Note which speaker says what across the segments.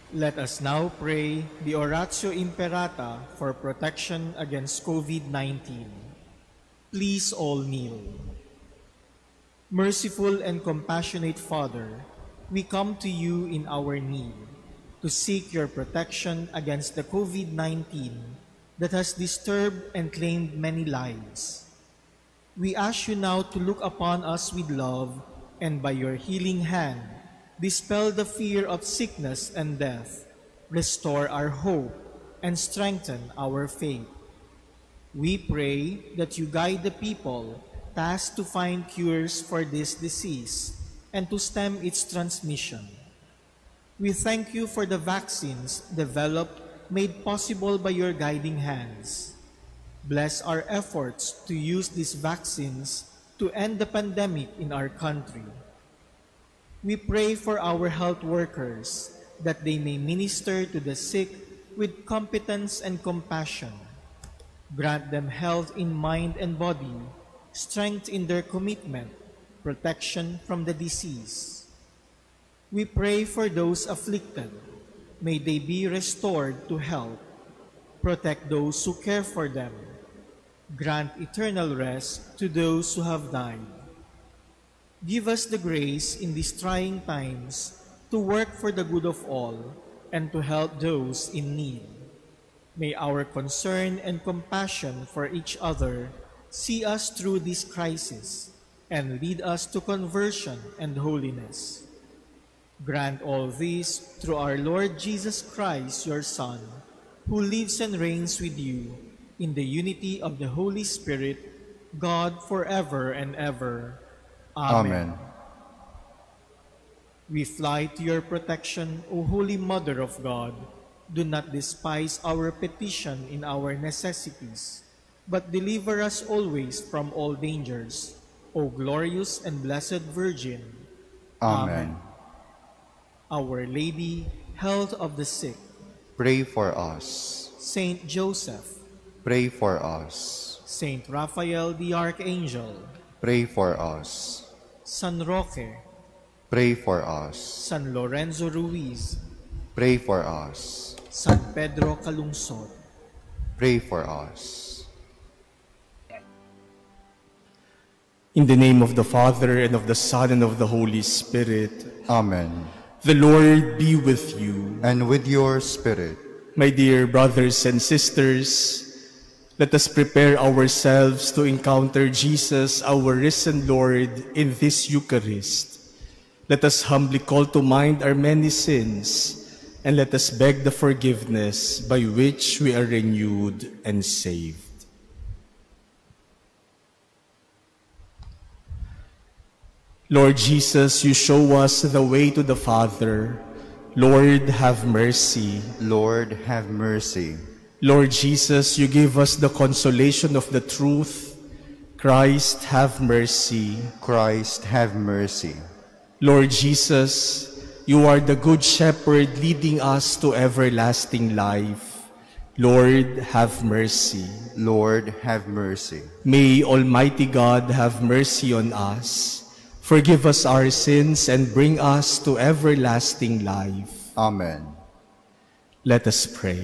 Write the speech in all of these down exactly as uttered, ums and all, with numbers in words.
Speaker 1: Let us now pray the Oratio Imperata for protection against COVID nineteen. Please all kneel. Merciful and compassionate Father, we come to you in our need to seek your protection against the COVID nineteen that has disturbed and claimed many lives. We ask you now to look upon us with love and by your healing hand, dispel the fear of sickness and death, restore our hope, and strengthen our faith. We pray that you guide the people tasked to find cures for this disease and to stem its transmission. We thank you for the vaccines developed, made possible by your guiding hands. Bless our efforts to use these vaccines to end the pandemic in our country. We pray for our health workers that they may minister to the sick with competence and compassion. Grant them health in mind and body, strength in their commitment, protection from the disease. We pray for those afflicted. May they be restored to health. Protect those who care for them. Grant eternal rest to those who have died. Give us the grace in these trying times to work for the good of all and to help those in need. May our concern and compassion for each other see us through this crisis and lead us to conversion and holiness. Grant all this through our Lord Jesus Christ, your Son, who lives and reigns with you in the unity of the Holy Spirit, God forever and ever. Amen.
Speaker 2: Amen.
Speaker 1: We fly to your protection, O Holy Mother of God. Do not despise our petition in our necessities, but deliver us always from all dangers, O glorious and blessed Virgin.
Speaker 2: Amen.
Speaker 1: Our Lady, health of the sick.
Speaker 2: Pray for us.
Speaker 1: Saint Joseph.
Speaker 2: Pray for us.
Speaker 1: Saint Raphael the Archangel.
Speaker 2: Pray for us.
Speaker 1: San Roque.
Speaker 2: Pray for us.
Speaker 1: San Lorenzo Ruiz.
Speaker 2: Pray for us.
Speaker 1: San Pedro Calungsod.
Speaker 2: Pray for us.
Speaker 3: In the name of the Father, and of the Son, and of the Holy Spirit.
Speaker 2: Amen.
Speaker 3: The Lord be with you.
Speaker 2: And with your spirit.
Speaker 3: My dear brothers and sisters, let us prepare ourselves to encounter Jesus, our risen Lord, in this Eucharist. Let us humbly call to mind our many sins, and let us beg the forgiveness by which we are renewed and saved. Lord Jesus, you show us the way to the Father. Lord, have mercy.
Speaker 2: Lord, have mercy.
Speaker 3: Lord Jesus, you give us the consolation of the truth. Christ, have mercy.
Speaker 2: Christ, have mercy.
Speaker 3: Lord Jesus, you are the good shepherd leading us to everlasting life. Lord, have mercy.
Speaker 2: Lord, have mercy.
Speaker 3: May Almighty God have mercy on us, forgive us our sins, and bring us to everlasting life.
Speaker 2: Amen.
Speaker 3: Let us pray.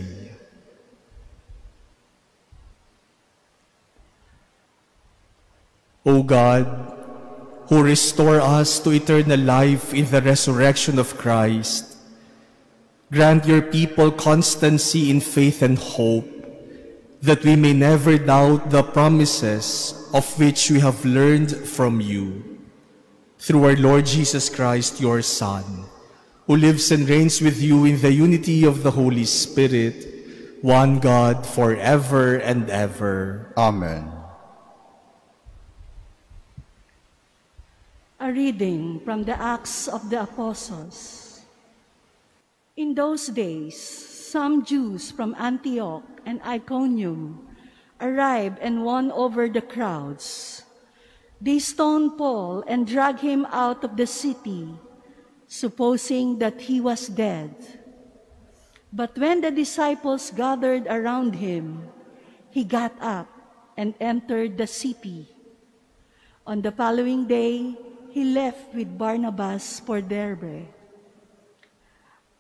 Speaker 3: O God, who restore us to eternal life in the resurrection of Christ, grant your people constancy in faith and hope, that we may never doubt the promises of which we have learned from you. Through our Lord Jesus Christ, your Son, who lives and reigns with you in the unity of the Holy Spirit, one God, forever and ever.
Speaker 2: Amen.
Speaker 4: A reading from the Acts of the Apostles. In those days, some Jews from Antioch and Iconium arrived and won over the crowds. They stoned Paul and dragged him out of the city, supposing that he was dead. But when the disciples gathered around him, he got up and entered the city. On the following day, he left with Barnabas for Derbe.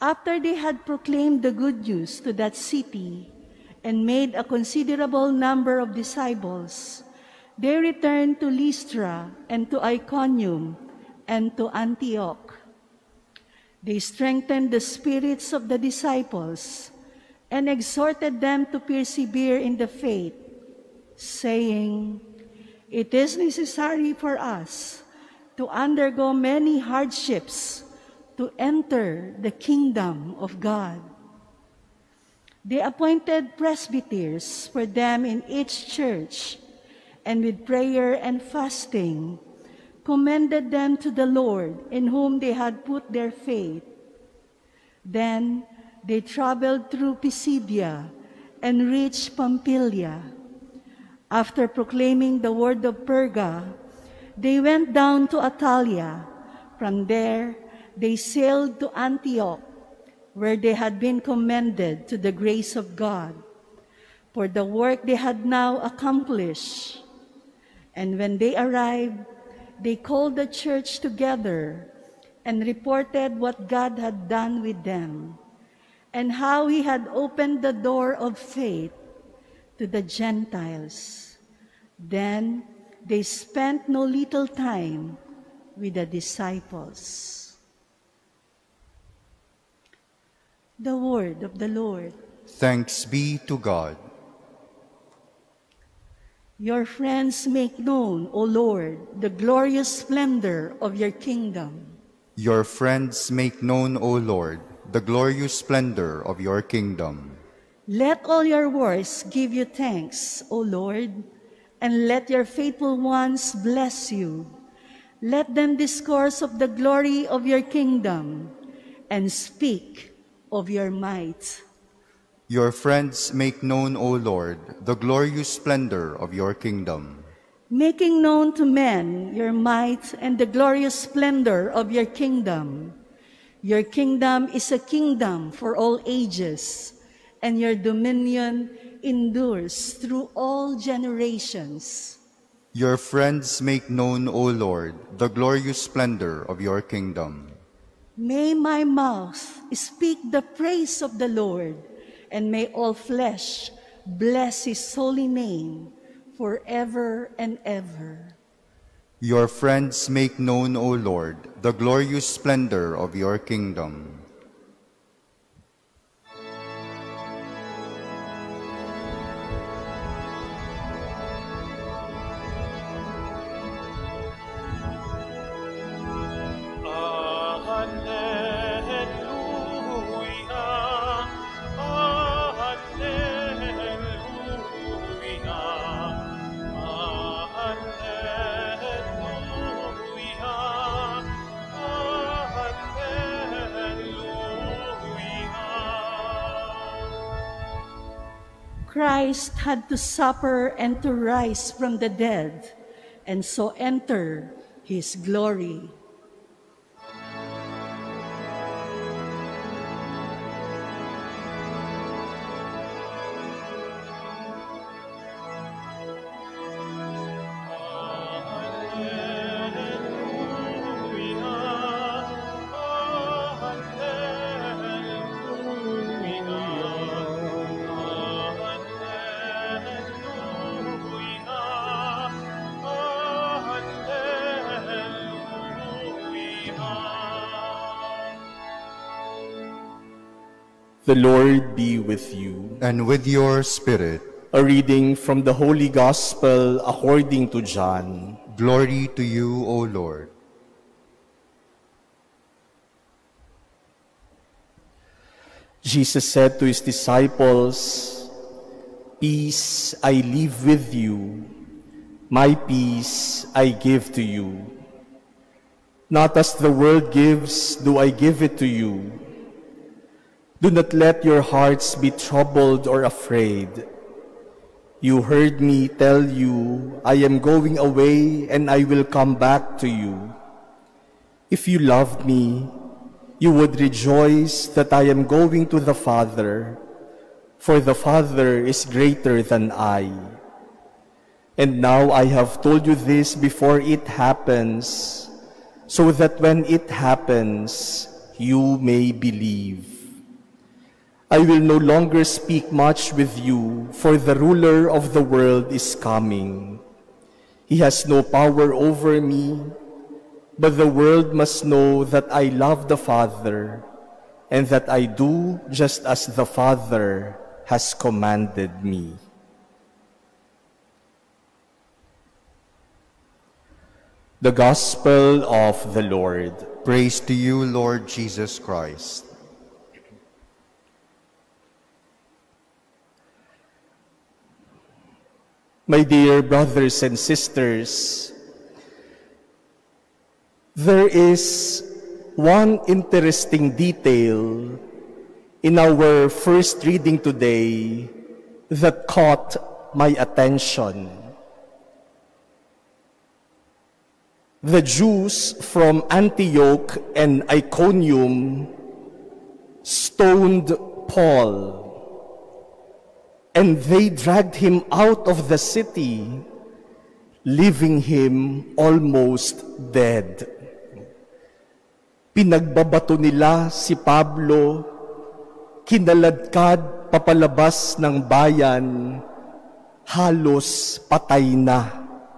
Speaker 4: After they had proclaimed the good news to that city and made a considerable number of disciples, they returned to Lystra and to Iconium and to Antioch. They strengthened the spirits of the disciples and exhorted them to persevere in the faith, saying, "It is necessary for us to undergo many hardships to enter the kingdom of God." They appointed presbyters for them in each church, and with prayer and fasting, commended them to the Lord in whom they had put their faith. Then they traveled through Pisidia and reached Pamphylia. After proclaiming the word of Perga, they went down to Attalia. From there, they sailed to Antioch, where they had been commended to the grace of God for the work they had now accomplished. And when they arrived, they called the church together and reported what God had done with them and how he had opened the door of faith to the Gentiles. Then they spent no little time with the disciples. The word of the Lord.
Speaker 2: Thanks be to God.
Speaker 4: Your friends make known, O Lord, the glorious splendor of your kingdom.
Speaker 2: Your friends make known, O Lord, the glorious splendor of your kingdom.
Speaker 4: Let all your works give you thanks, O Lord, and let your faithful ones bless you. Let them discourse of the glory of your kingdom and speak of your might.
Speaker 2: Your friends make known, O Lord, the glorious splendor of your kingdom.
Speaker 4: Making known to men your might and the glorious splendor of your kingdom. Your kingdom is a kingdom for all ages, and your dominion endures through all generations.
Speaker 2: Your friends make known, O Lord, the glorious splendor of your kingdom.
Speaker 4: May my mouth speak the praise of the Lord, and may all flesh bless his holy name forever and ever.
Speaker 2: Your friends make known, O Lord, the glorious splendor of your kingdom.
Speaker 4: Christ had to suffer and to rise from the dead, and so enter his glory.
Speaker 3: The Lord be with you.
Speaker 2: And with your spirit.
Speaker 3: A reading from the Holy Gospel according to John.
Speaker 2: Glory to you, O Lord.
Speaker 3: Jesus said to his disciples, "Peace I leave with you, my peace I give to you. Not as the world gives, do I give it to you. Do not let your hearts be troubled or afraid. You heard me tell you, I am going away and I will come back to you. If you loved me, you would rejoice that I am going to the Father, for the Father is greater than I. And now I have told you this before it happens, so that when it happens, you may believe." I will no longer speak much with you, for the ruler of the world is coming. He has no power over me, but the world must know that I love the Father, and that I do just as the Father has commanded me. The Gospel of the Lord.
Speaker 2: Praise to you, Lord Jesus Christ.
Speaker 3: My dear brothers and sisters, there is one interesting detail in our first reading today that caught my attention. The Jews from Antioch and Iconium stoned Paul, and they dragged him out of the city, leaving him almost dead. Pinagbabato nila si Pablo, kinaladkad papalabas ng bayan, halos patay na.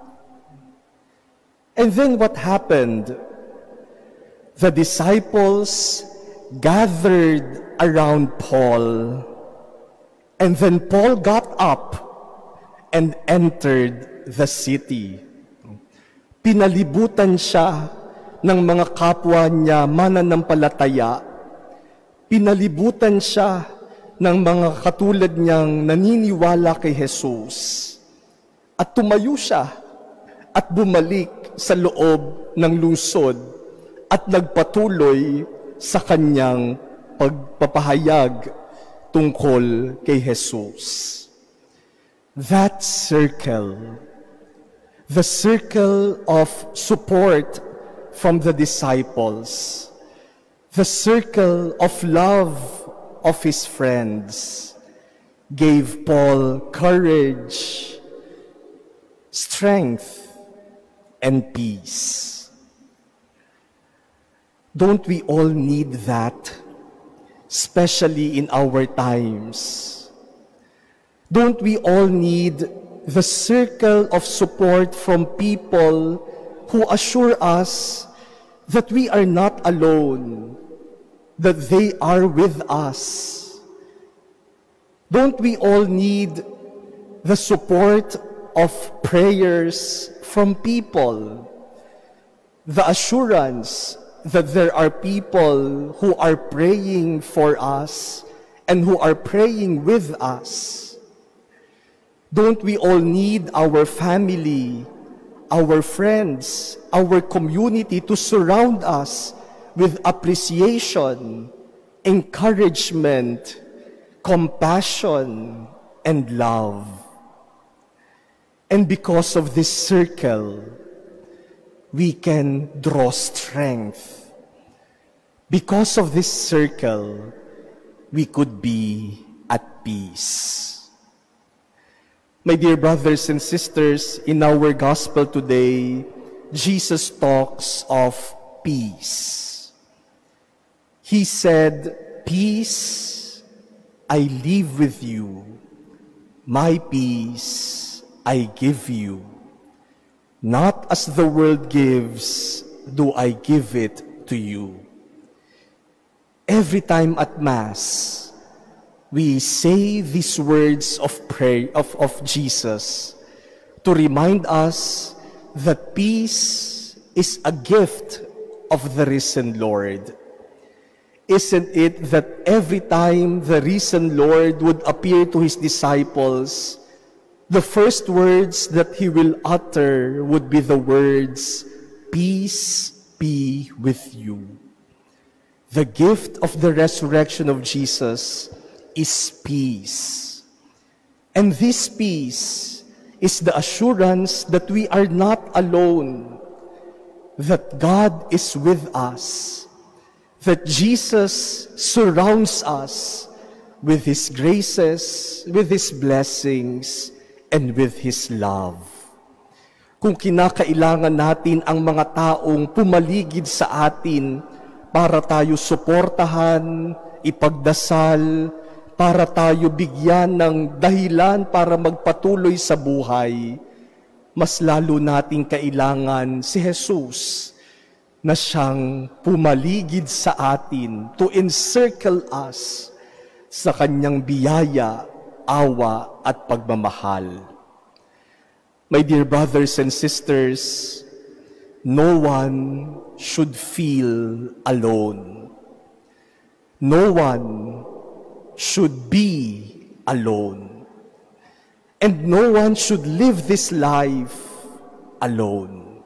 Speaker 3: And then what happened? The disciples gathered around Paul, and then Paul got up and entered the city. Pinalibutan siya ng mga kapwa niya mananampalataya. Pinalibutan siya ng mga katulad niyang naniniwala kay Jesus. At tumayo siya at bumalik sa loob ng lungsod at nagpatuloy sa kanyang pagpapahayag tungkol kay Jesus. That circle, the circle of support from the disciples, the circle of love of his friends, gave Paul courage, strength, and peace. Don't we all need that? Especially in our times. Don't we all need the circle of support from people who assure us that we are not alone, that they are with us? Don't we all need the support of prayers from people, the assurance that there are people who are praying for us and who are praying with us? Don't we all need our family, our friends, our community to surround us with appreciation, encouragement, compassion, and love? And because of this circle, we can draw strength. Because of this circle, we could be at peace. My dear brothers and sisters, in our gospel today, Jesus talks of peace. He said, "Peace I leave with you, my peace I give you. Not as the world gives, do I give it to you." Every time at Mass, we say these words of prayer of, of Jesus to remind us that peace is a gift of the risen Lord. Isn't it that every time the risen Lord would appear to his disciples, the first words that he will utter would be the words, "Peace be with you." The gift of the resurrection of Jesus is peace. And this peace is the assurance that we are not alone, that God is with us, that Jesus surrounds us with his graces, with his blessings, and with his love. Kung kinakailangan natin ang mga taong pumaligid sa atin para tayo suportahan, ipagdasal, para tayo bigyan ng dahilan para magpatuloy sa buhay, mas lalo nating kailangan si Jesus na siyang pumaligid sa atin to encircle us sa kanyang biyaya, awa at pagmamahal. My dear brothers and sisters, no one should feel alone. No one should be alone. And no one should live this life alone.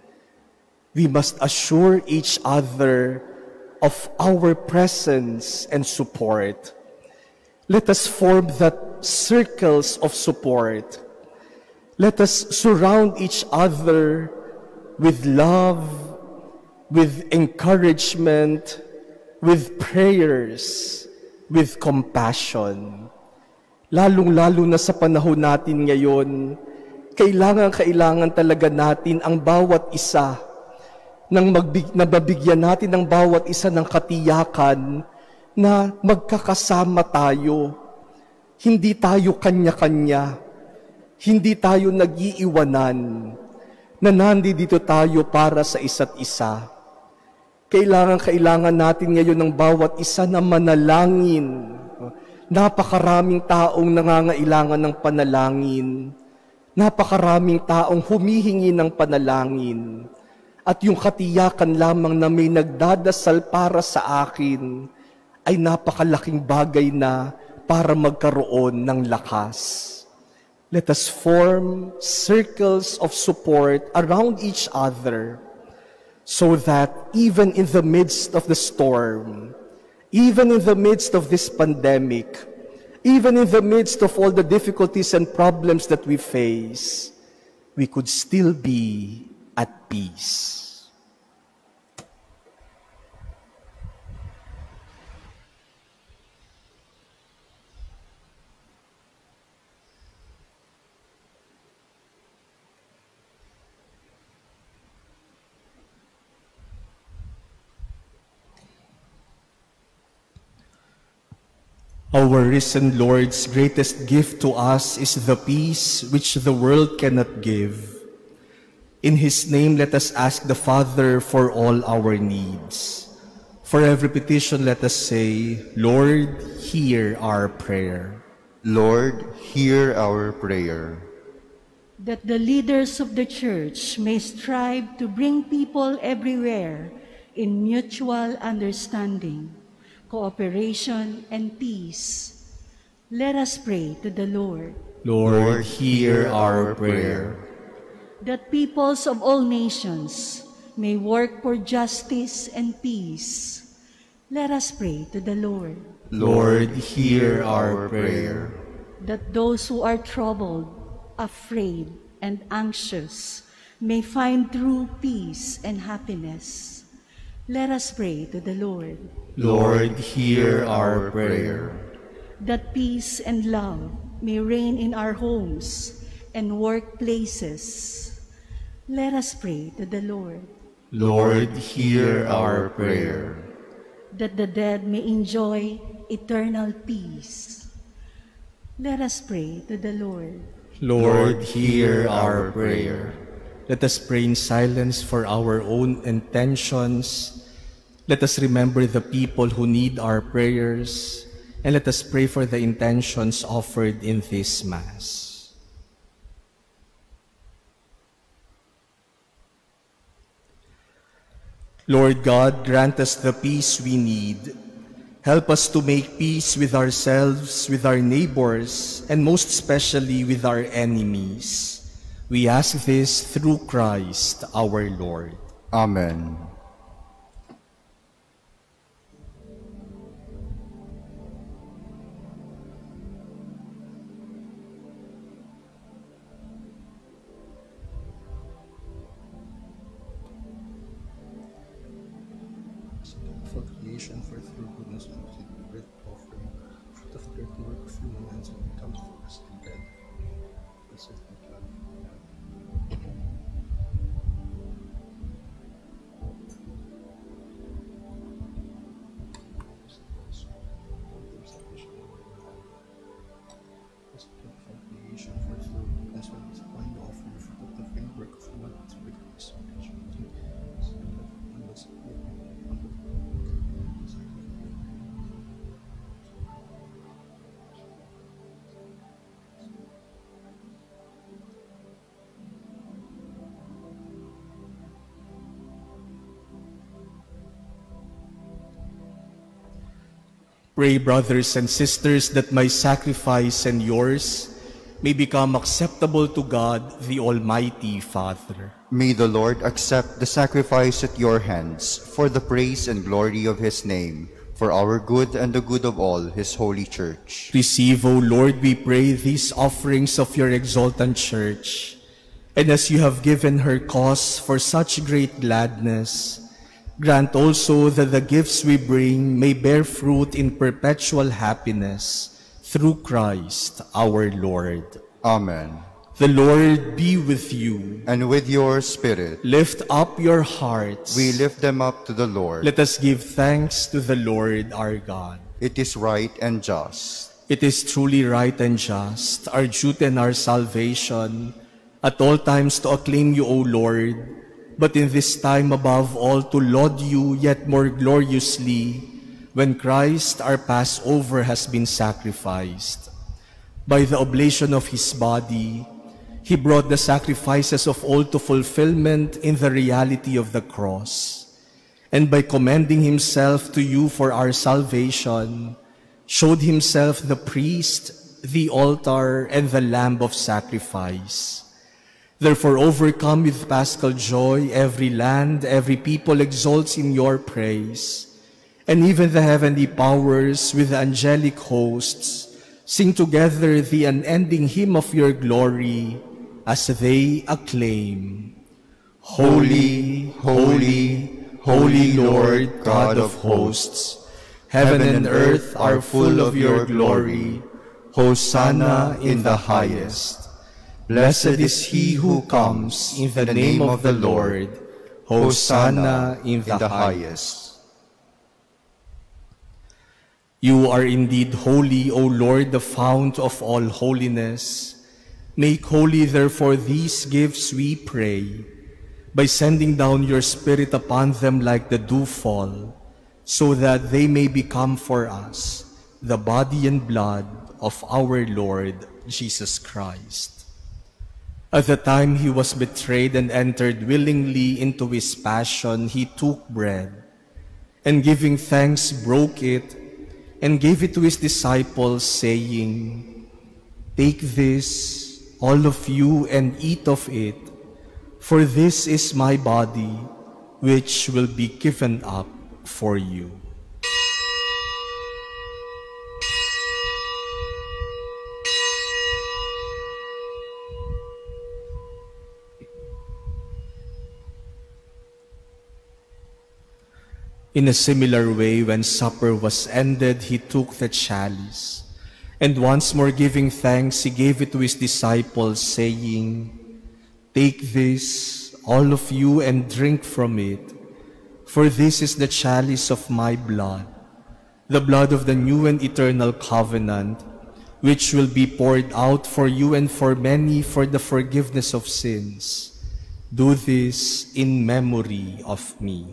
Speaker 3: We must assure each other of our presence and support. Let us form that circles of support. Let us surround each other with love, with encouragement, with prayers, with compassion. Lalong-lalo na sa panahon natin ngayon, kailangan-kailangan talaga natin ang bawat isa nang magbig, nababigyan natin ng bawat isa ng katiyakan na magkakasama tayo. Hindi tayo kanya-kanya. Hindi tayo nag-iiwanan. Na nandito tayo para sa isa't isa. Kailangan-kailangan natin ngayon ng bawat isa na manalangin. Napakaraming taong nangangailangan ng panalangin. Napakaraming taong humihingi ng panalangin. At yung katiyakan lamang na may nagdadasal para sa akin ay napakalaking bagay na para magkaroon ng lakas. Let us form circles of support around each other so that even in the midst of the storm, even in the midst of this pandemic, even in the midst of all the difficulties and problems that we face, we could still be at peace. Our risen Lord's greatest gift to us is the peace which the world cannot give. In His name, let us ask the Father for all our needs. For every petition, let us say, Lord, hear our prayer.
Speaker 2: Lord, hear our prayer.
Speaker 4: That the leaders of the Church may strive to bring people everywhere in mutual understanding, cooperation, and peace. Let us pray to the Lord.
Speaker 3: Lord, hear our prayer.
Speaker 4: That peoples of all nations may work for justice and peace. Let us pray to the Lord.
Speaker 3: Lord, hear our prayer.
Speaker 4: That those who are troubled, afraid, and anxious may find true peace and happiness. Let us pray to the Lord.
Speaker 3: Lord, hear our prayer.
Speaker 4: That peace and love may reign in our homes and workplaces. Let us pray to the Lord.
Speaker 3: Lord, hear our prayer.
Speaker 4: That the dead may enjoy eternal peace. Let us pray to the Lord.
Speaker 3: Lord, hear our prayer. Let us pray in silence for our own intentions. Let us remember the people who need our prayers, and let us pray for the intentions offered in this Mass. Lord God, grant us the peace we need. Help us to make peace with ourselves, with our neighbors, and most especially with our enemies. We ask this through Christ our Lord.
Speaker 2: Amen.
Speaker 3: For creation, for through goodness and mercy, the great offering, fruit of the earth, the work of human hands, and becomes for us the bread. Blessed be God. Pray, brothers and sisters, that my sacrifice and yours may become acceptable to God, the Almighty Father.
Speaker 2: May the Lord accept the sacrifice at your hands for the praise and glory of his name, for our good and the good of all his holy church.
Speaker 3: Receive, O Lord, we pray, these offerings of your exultant church, and as you have given her cause for such great gladness, grant also that the gifts we bring may bear fruit in perpetual happiness, through Christ our Lord.
Speaker 2: Amen.
Speaker 3: The Lord be with you.
Speaker 2: And with your spirit.
Speaker 3: Lift up your hearts.
Speaker 2: We lift them up to the Lord.
Speaker 3: Let us give thanks to the Lord our God.
Speaker 2: It is right and just.
Speaker 3: It is truly right and just, our duty and our salvation, at all times to acclaim you, O Lord, but in this time above all to laud you yet more gloriously, when Christ our Passover has been sacrificed. By the oblation of his body, he brought the sacrifices of all to fulfillment in the reality of the cross, and by commending himself to you for our salvation, showed himself the priest, the altar, and the lamb of sacrifice. Therefore, overcome with paschal joy, every land, every people exalts in your praise, and even the heavenly powers with the angelic hosts sing together the unending hymn of your glory as they acclaim, Holy, holy, holy Lord, God of hosts, heaven and earth are full of your glory. Hosanna in the highest. Blessed is he who comes in the name of the Lord. Hosanna in the highest. You are indeed holy, O Lord, the fount of all holiness. Make holy, therefore, these gifts, we pray, by sending down your Spirit upon them like the dewfall, so that they may become for us the body and blood of our Lord Jesus Christ. At the time he was betrayed and entered willingly into his passion, he took bread, and giving thanks, broke it, and gave it to his disciples, saying, Take this, all of you, and eat of it, for this is my body, which will be given up for you. In a similar way, when supper was ended, he took the chalice, and once more giving thanks, he gave it to his disciples, saying, Take this, all of you, and drink from it, for this is the chalice of my blood, the blood of the new and eternal covenant, which will be poured out for you and for many for the forgiveness of sins. Do this in memory of me.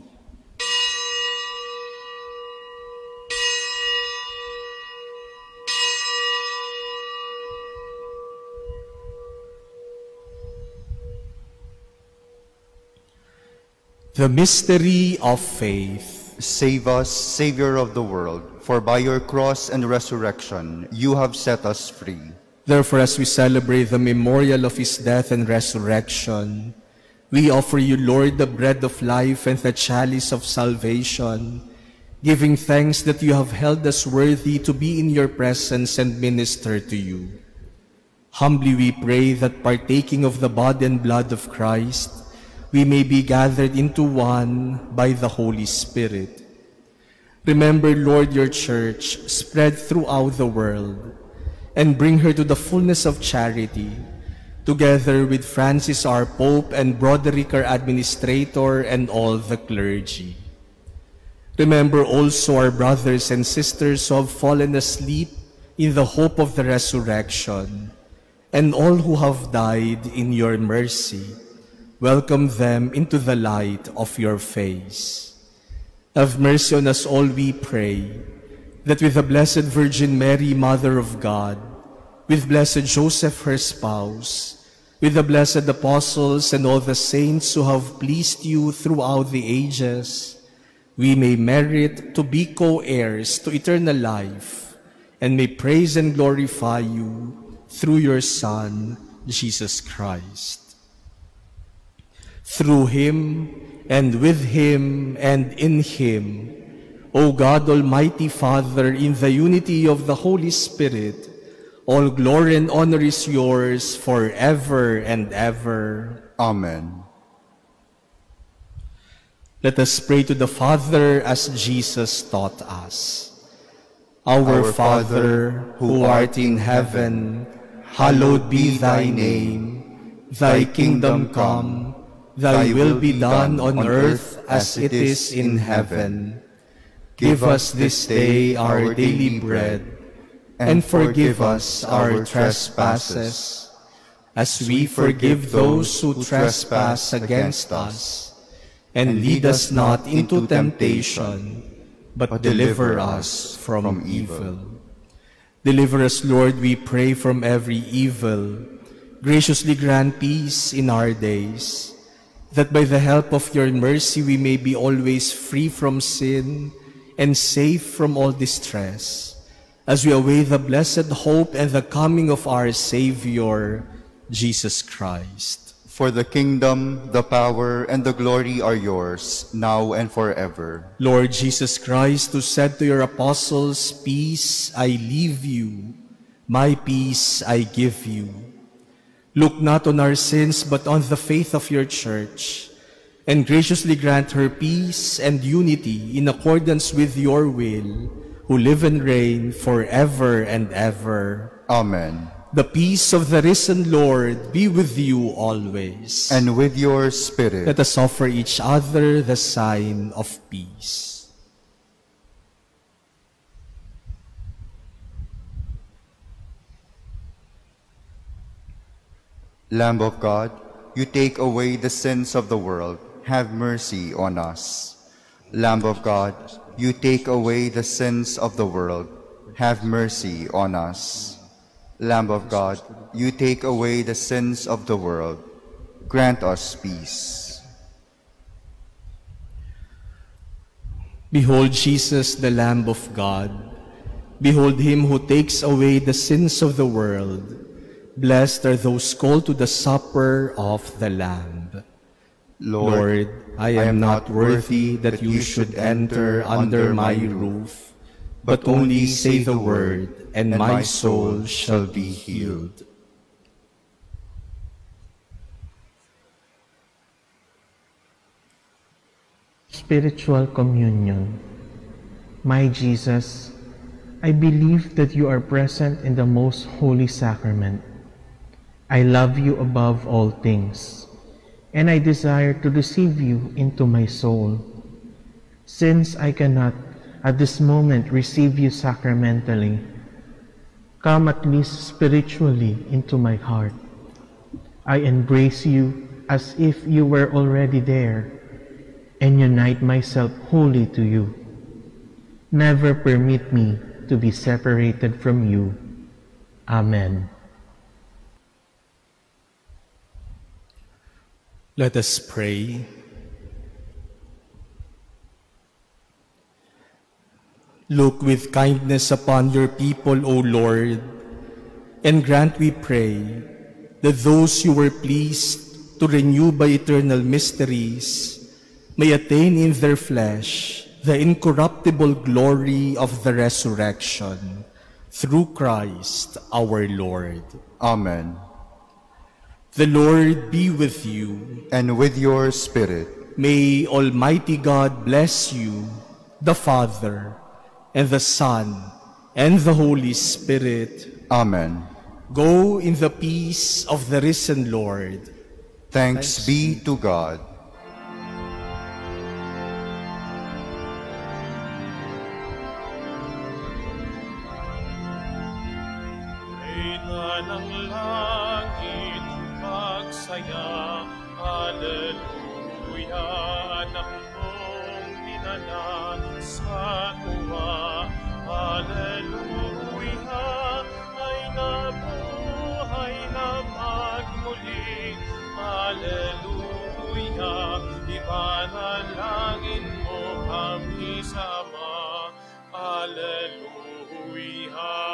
Speaker 3: The mystery of faith.
Speaker 2: Save us, Savior of the world, for by your cross and resurrection you have set us free.
Speaker 3: Therefore, as we celebrate the memorial of his death and resurrection, we offer you, Lord, the bread of life and the chalice of salvation, giving thanks that you have held us worthy to be in your presence and minister to you. Humbly we pray that, partaking of the body and blood of Christ, we may be gathered into one by the Holy Spirit. Remember, Lord, your church spread throughout the world, and bring her to the fullness of charity, together with Francis our Pope and Broderick our Administrator and all the clergy. Remember also our brothers and sisters who have fallen asleep in the hope of the resurrection, and all who have died in your mercy. Welcome them into the light of your face. Have mercy on us all, we pray, that with the Blessed Virgin Mary, Mother of God, with Blessed Joseph, her spouse, with the blessed apostles and all the saints who have pleased you throughout the ages, we may merit to be co-heirs to eternal life, and may praise and glorify you through your Son, Jesus Christ. Through him, and with him, and in him, O God, Almighty Father, in the unity of the Holy Spirit, all glory and honor is yours forever and ever.
Speaker 2: Amen.
Speaker 3: Let us pray to the Father as Jesus taught us. Our,
Speaker 2: Our
Speaker 3: Father, who art in heaven, hallowed be thy name. Thy kingdom come, thy will be done on earth as it is in heaven. Give us this day our daily bread, and forgive us our trespasses, as we forgive those who trespass against us. And lead us not into temptation, but deliver us from evil. Deliver us, Lord, we pray, from every evil. Graciously grant peace in our days, that by the help of your mercy we may be always free from sin and safe from all distress, as we await the blessed hope and the coming of our Savior, Jesus Christ.
Speaker 2: For the kingdom, the power, and the glory are yours, now and forever.
Speaker 3: Lord Jesus Christ, who said to your apostles, "Peace I leave you, my peace I give you," look not on our sins, but on the faith of your church, and graciously grant her peace and unity in accordance with your will, who live and reign forever and ever.
Speaker 2: Amen.
Speaker 3: The peace of the risen Lord be with you always.
Speaker 2: And with your spirit.
Speaker 3: Let us offer each other the sign of peace.
Speaker 2: Lamb of God, you take away the sins of the world. Have mercy on us. Lamb of God, you take away the sins of the world. Have mercy on us. Lamb of God, you take away the sins of the world. Grant us peace.
Speaker 3: Behold Jesus, the Lamb of God. Behold him who takes away the sins of the world. Blessed are those called to the supper of the Lamb.
Speaker 2: Lord,
Speaker 3: Lord, I am not worthy that you should enter under my roof, but only say the word, and my soul shall be healed.
Speaker 5: Spiritual Communion. My Jesus, I believe that you are present in the most holy sacrament. I love you above all things, and I desire to receive you into my soul. Since I cannot at this moment receive you sacramentally, come at least spiritually into my heart. I embrace you as if you were already there, and unite myself wholly to you. Never permit me to be separated from you. Amen.
Speaker 3: Let us pray. Look with kindness upon your people, O Lord, and grant, we pray, that those you were pleased to renew by eternal mysteries may attain in their flesh the incorruptible glory of the resurrection, through Christ our Lord.
Speaker 2: Amen.
Speaker 3: The Lord be with you.
Speaker 2: And with your spirit.
Speaker 3: May Almighty God bless you, the Father, and the Son, and the Holy Spirit.
Speaker 2: Amen.
Speaker 3: Go in the peace of the risen Lord.
Speaker 2: Thanks, Thanks be to God.
Speaker 6: Ina ng langit magsaya, Alleluia, ng mong dinala sa tuwa, Alleluia, ay nabuhay na magmuli, Alleluia, ipanalangin mo kami. na